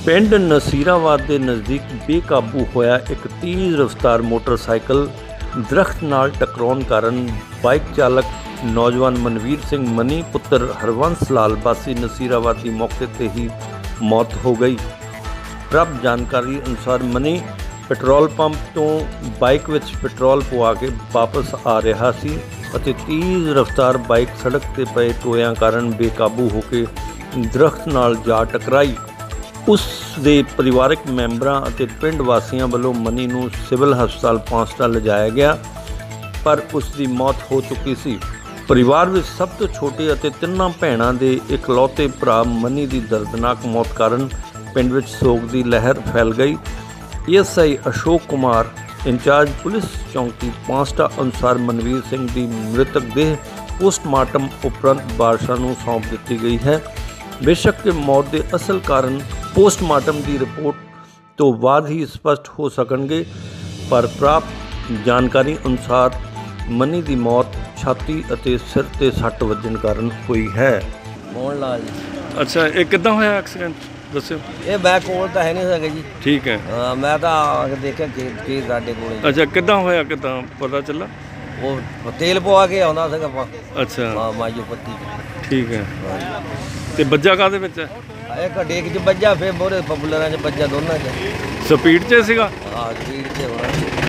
ਪਿੰਡ ਨਸੀਰਾਬਾਦ ਦੇ ਨਜ਼ਦੀਕ ਬੇਕਾਬੂ ਹੋਇਆ ਇੱਕ ਤੇਜ਼ ਰਫ਼ਤਾਰ ਮੋਟਰਸਾਈਕਲ ਦਰਖਤ ਨਾਲ ਟਕਰਾਉਣ ਕਾਰਨ ਬਾਈਕ ਚਾਲਕ ਨੌਜਵਾਨ ਮਨਵੀਰ ਸਿੰਘ ਮਨੀ ਪੁੱਤਰ ਹਰਵੰਸ ਲਾਲ ਵਾਸੀ ਨਸੀਰਾਬਾਦ ਦੀ ਮੌਕੇ ਤੇ ਹੀ ਮੌਤ ਹੋ ਗਈ। ਪ੍ਰਾਪਤ ਜਾਣਕਾਰੀ ਅਨੁਸਾਰ ਮਨੀ ਪੈਟਰੋਲ ਪੰਪ ਤੋਂ ਬਾਈਕ ਵਿੱਚ ਪੈਟਰੋਲ ਪਵਾ ਕੇ ਵਾਪਸ ਆ ਰਿਹਾ ਸੀ ਅਤੇ ਤੇਜ਼ ਰਫ਼ਤਾਰ ਬਾਈਕ ਸੜਕ ਤੇ ਪਏ ਟੋਇਆਂ ਕਾਰਨ ਬੇਕਾਬੂ ਹੋ ਕੇ ਦਰਖਤ ਨਾਲ ਜਾ ਟਕਰਾਈ। ਉਸ ਦੇ ਪਰਿਵਾਰਕ ਮੈਂਬਰਾਂ ਅਤੇ ਪਿੰਡ ਵਾਸੀਆਂ ਵੱਲੋਂ ਮਨੀ ਨੂੰ ਸਿਵਲ ਹਸਪਤਾਲ ਪਹੁੰਚਾ ਲਿਜਾਇਆ ਗਿਆ, ਪਰ ਉਸ ਦੀ ਮੌਤ ਹੋ ਚੁੱਕੀ ਸੀ। ਪਰਿਵਾਰ ਵਿੱਚ ਸਭ ਤੋਂ ਛੋਟੇ ਅਤੇ ਤਿੰਨਾਂ ਭੈਣਾਂ ਦੇ ਇਕਲੌਤੇ ਭਰਾ ਮਨੀ ਦੀ ਦਰਦਨਾਕ ਮੌਤ ਕਾਰਨ ਪਿੰਡ ਵਿੱਚ ਸੋਗ ਦੀ ਲਹਿਰ ਫੈਲ ਗਈ। SI Ashok Kumar incharge police ਚੌਂਕੀ ਪਾਂਸਟਾ ਅਨੁਸਾਰ ਮਨਵੀਰ ਸਿੰਘ ਦੀ ਮ੍ਰਿਤਕ ਦੇਹ ਪੋਸਟਮਾਰਟਮ ਉਪਰੰਤ ਵਾਰਸਾਂ ਨੂੰ ਸੌਂਪ ਦਿੱਤੀ ਗਈ ਹੈ। ਬੇਸ਼ੱਕ ਕਿ ਮੌਤ ਦੇ ਅਸਲ ਕਾਰਨ ਪੋਸਟਮਾਰਟਮ ਦੀ ਰਿਪੋਰਟ ਤੋਂ ਬਾਅਦ ਹੀ ਸਪਸ਼ਟ ਹੋ ਸਕਣਗੇ, ਪਰ ਪ੍ਰਾਪਤ ਜਾਣਕਾਰੀ ਅਨੁਸਾਰ ਮਨੀ ਦੀ ਮੌਤ ਛਾਤੀ ਅਤੇ ਸਿਰ ਤੇ ਸੱਟ ਵੱਜਣ ਕਾਰਨ ਹੋਈ ਹੈ। ਮੋਹਨ ਲਾਲ ਜੀ। ਅੱਛਾ, ਇਹ ਕਿੱਦਾਂ ਹੋਇਆ ਐਕਸੀਡੈਂਟ ਦੱਸਿਓ। ਇਹ ਮੈਂ ਕੋਲ ਤਾਂ ਹੈ ਨਹੀਂ ਸਕੇ ਜੀ। ਠੀਕ ਹੈ। ਹਾਂ, ਮੈਂ ਤਾਂ ਆ ਕੇ ਦੇਖਿਆ ਕਿ ਸਾਡੇ ਕੋਲ। ਅੱਛਾ, ਕਿੱਦਾਂ ਹੋਇਆ, ਕਿੱਦਾਂ ਪਤਾ ਚੱਲਾ? ਉਹ ਤੇਲ ਪਵਾ ਕੇ ਆਉਂਦਾ ਸੀਗਾ ਆਪਾਂ। ਅੱਛਾ, ਹਾਂ, ਮਾਜੋ ਪੱਤੀ। ਠੀਕ ਹੈ। ਤੇ ਬੱਜਾ ਕਾਹਦੇ ਵਿੱਚ ਹੈ? ਇੱਕ ਡੇਕ 'ਚ ਵੱਜਾ, ਫਿਰ ਮੋਰੇ ਪਪੂਲਰਾਂ 'ਚ ਵੱਜਾ, ਦੋਨਾਂ 'ਚ। ਸਪੀਡ 'ਚ ਸੀਗਾ? ਹਾਂ, ਸਪੀਡ 'ਚ ਹੋਣਾ।